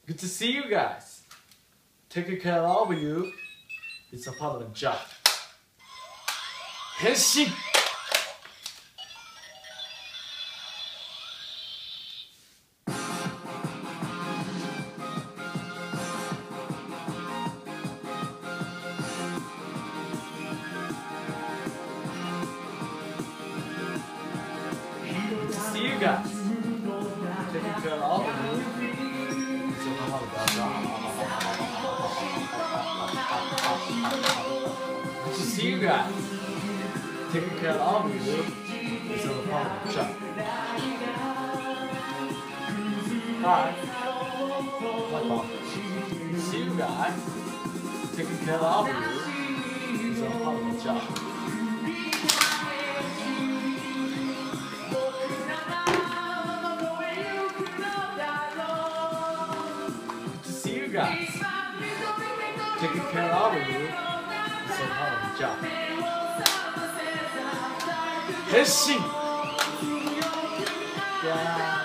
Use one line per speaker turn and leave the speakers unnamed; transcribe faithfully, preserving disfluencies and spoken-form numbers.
Good to see you guys. Taking care of you. It's a part of the job. 変身 Good to see you guys. Taking care of you. It's a part of the job. Good to see you guys. Taking care of you. It's a part of the job. Hi. Like that. Good to see you guys. Taking care of you. It's a part of the job. Guys, taking care of you is a part of the job. 変身 Yeah.